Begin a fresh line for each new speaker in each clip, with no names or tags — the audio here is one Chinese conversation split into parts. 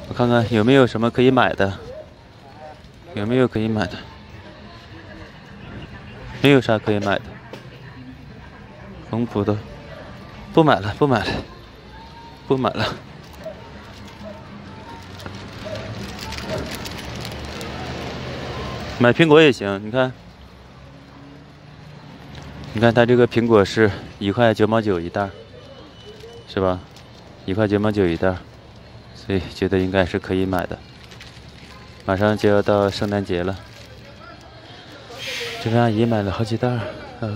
我看看有没有什么可以买的，有没有可以买的？没有啥可以买的。红葡萄，不买了，不买了，不买了。买苹果也行，你看，你看它这个苹果是1.9毛9一袋，是吧？1.9毛9一袋，所以觉得应该是可以买的。马上就要到圣诞节了，这位阿姨买了好几袋，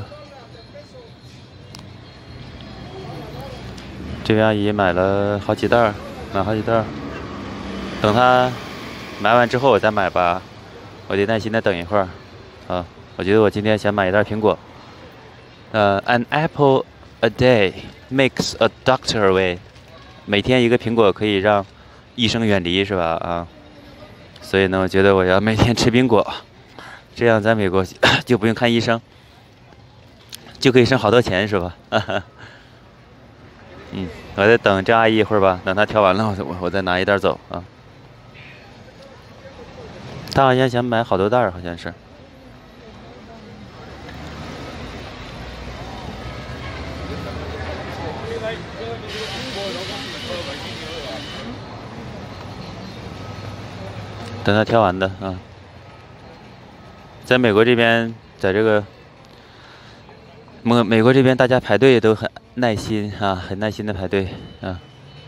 这位阿姨买了好几袋，买好几袋。等她买完之后我再买吧，我得耐心的等一会儿。啊，我觉得我今天想买一袋苹果。An apple a day makes a doctor away。每天一个苹果可以让医生远离，是吧？啊，所以呢，我觉得我要每天吃苹果，这样在美国就不用看医生，就可以省好多钱，是吧？我再等这阿姨一会儿吧，等她挑完了，我再拿一袋走啊。她好像想买好多袋，好像是。等她挑完的啊。在美国这边，在这个美国这边，大家排队都很耐心啊，很耐心的排队啊。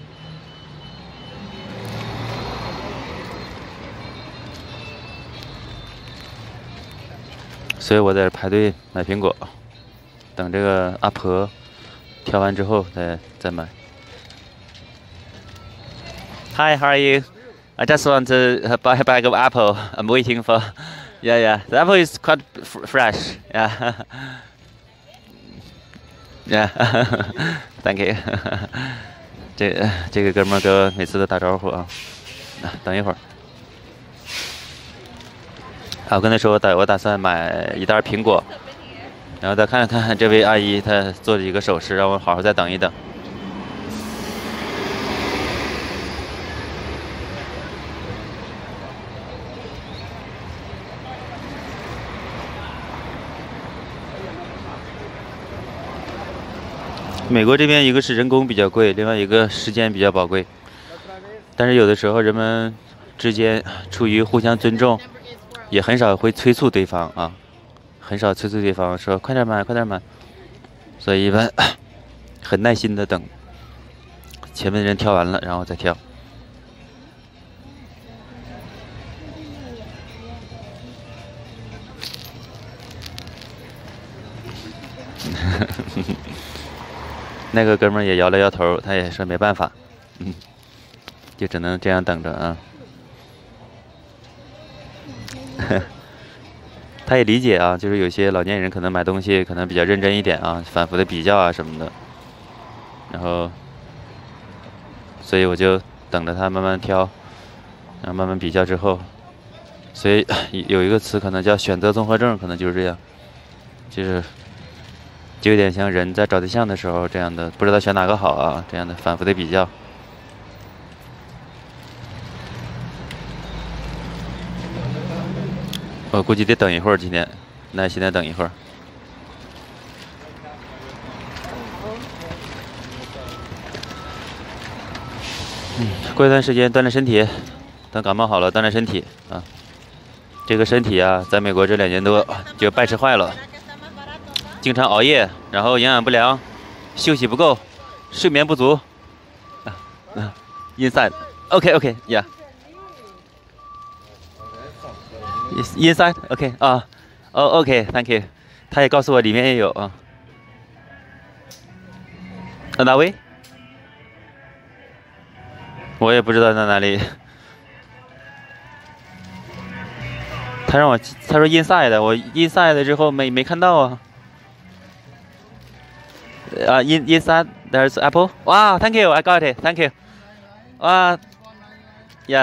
所以我在这排队买苹果，等这个阿婆挑完之后再买。Hi, how are you? I just want to buy a bag of apple. I'm waiting for. Yeah, yeah. The apple is quite fresh. Yeah. Yeah. Thank you. 这个哥们儿给我每次都打招呼啊。等一会儿。我跟他说我打算买一袋苹果，然后再看看这位阿姨她做了几个手势，让我好好再等一等。美国这边一个是人工比较贵，另外一个时间比较宝贵，但是有的时候人们之间出于互相尊重，也很少会催促对方啊，很少催促对方说快点买，快点买，所以一般很耐心的等前面的人挑完了，然后再挑。那个哥们儿也摇了摇头，他也说没办法，就只能这样等着啊。他也理解啊，就是有些老年人可能买东西可能比较认真一点啊，反复的比较啊什么的，然后，所以我就等着他慢慢挑，然后慢慢比较之后，所以有一个词可能叫选择综合症，可能就是这样，就有点像人在找对象的时候这样的，不知道选哪个好啊，这样的反复的比较。我估计得等一会儿，今天耐心的等一会儿。过一段时间锻炼身体，等感冒好了锻炼身体啊。这个身体啊，在美国这2年多就败吃坏了。经常熬夜，然后营养不良，休息不够，睡眠不足。Inside, OK, yeah. Inside, OK 啊，OK, Thank you. 他也告诉我里面也有啊。哪位？我也不知道在哪里。他说 inside， 我 inside 之后没看到啊。Inside there's apple. Wow, thank you, I got it, thank you. Yeah.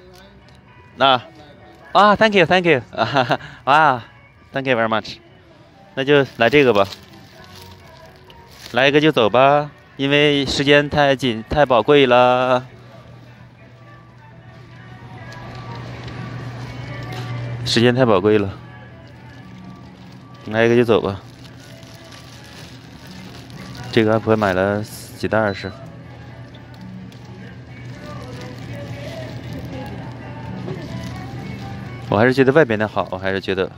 Thank you. Wow, thank you very much. 那就来这个吧，来一个就走吧，因为时间太紧，太宝贵了。 时间太宝贵了，来一个就走吧。这个阿婆买了几袋是？我还是觉得外边的好，我还是觉得。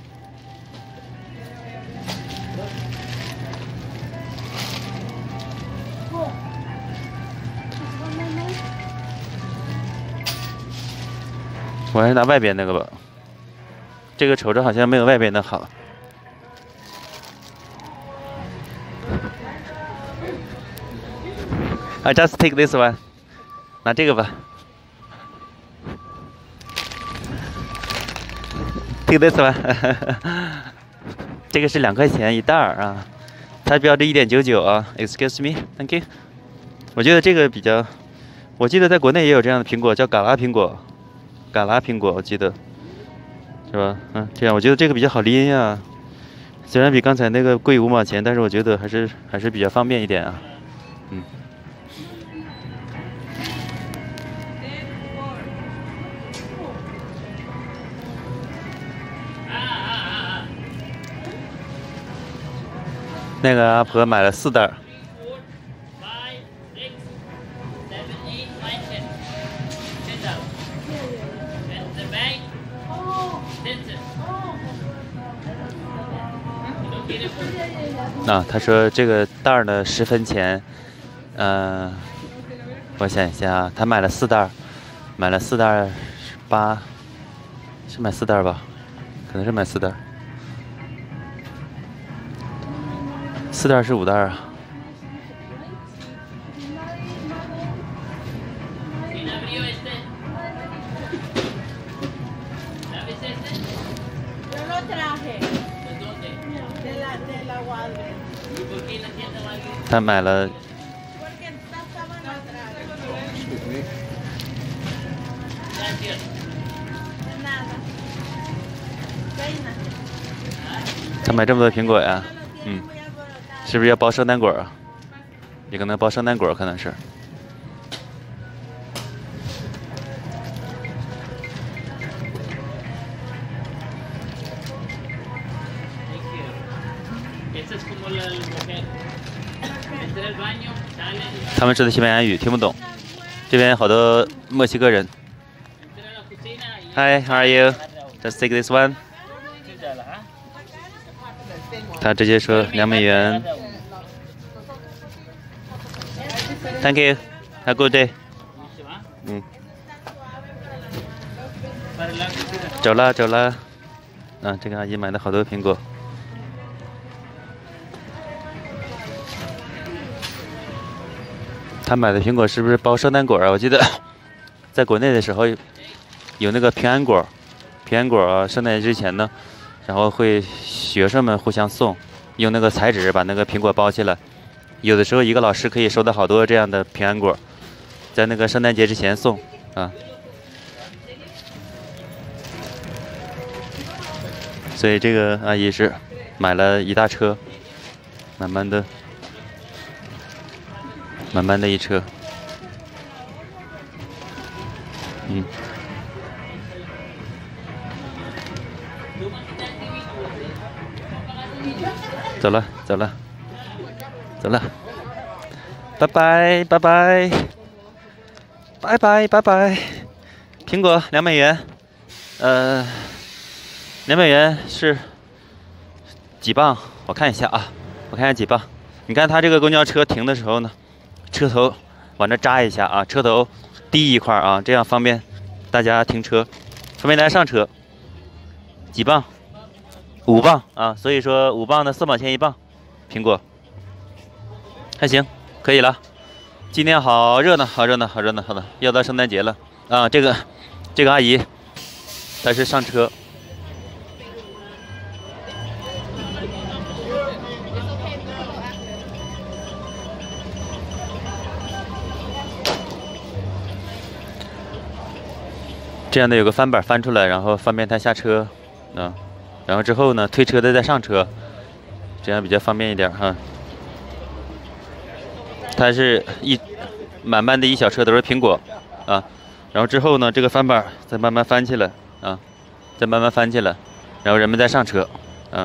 我还是拿外边那个吧，这个瞅着好像没有外边的好。I just take this one， 拿这个吧。Take this one， 这个是2块钱一袋啊，它标着1.99啊。Excuse me，Thank you。我觉得这个比较，我记得在国内也有这样的苹果，叫嘎拉苹果。嘎拉苹果，我记得，是吧？这样我觉得这个比较好拎呀。虽然比刚才那个贵5毛钱，但是我觉得还是比较方便一点啊。那个阿婆买了4袋。他说这个袋呢10分钱，我想一下啊，他买了4袋，买了4袋8，是买4袋吧？可能是买4袋，4袋是5袋啊。他买了，他买这么多苹果呀，是不是要包圣诞果啊？也可能包圣诞果，可能是。他们说的西班牙语听不懂，这边好多墨西哥人。Hi, how are you? Just take this one. 他直接说2美元。Thank you. Have a good day. 走了走了。这个阿姨买了好多苹果。他买的苹果是不是包圣诞果啊？我记得在国内的时候有那个平安果，圣诞节之前呢，然后会学生们互相送，用那个彩纸把那个苹果包起来。有的时候一个老师可以收到好多这样的平安果，在那个圣诞节之前送啊。所以这个阿姨是买了一大车，慢慢的一车，走了，拜拜，苹果2美元，2美元是几磅？我看一下啊，几磅。你看他这个公交车停的时候呢，车头往这扎一下啊，车头低一块啊，这样方便大家停车，方便大家上车。几磅？5磅啊，所以说5磅的4毛钱1磅，苹果还行，可以了。今天好热闹，好的，要到圣诞节了啊！这个阿姨她是上车。这样的有个翻板翻出来，然后方便他下车，然后之后呢，推车的再上车，这样比较方便一点哈。它是满满的一小车都是苹果啊，然后之后呢，这个翻板再慢慢翻起来啊， 再慢慢翻起来，然后人们再上车，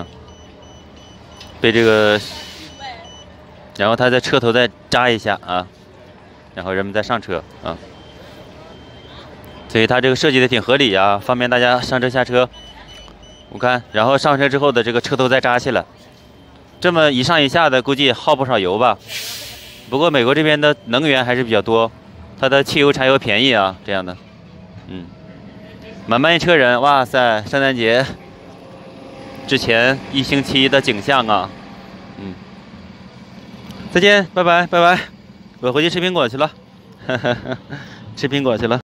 被这个，然后他在车头再扎一下啊，然后人们再上车啊。所以它这个设计的挺合理啊，方便大家上车下车。我看，然后上车之后的这个车头再扎起来，这么一上一下的，估计耗不少油吧。不过美国这边的能源还是比较多，它的汽油、柴油便宜啊，这样的。满一车人，哇塞！圣诞节之前1星期的景象啊，再见，拜拜，拜拜，我回去吃苹果去了，吃苹果去了。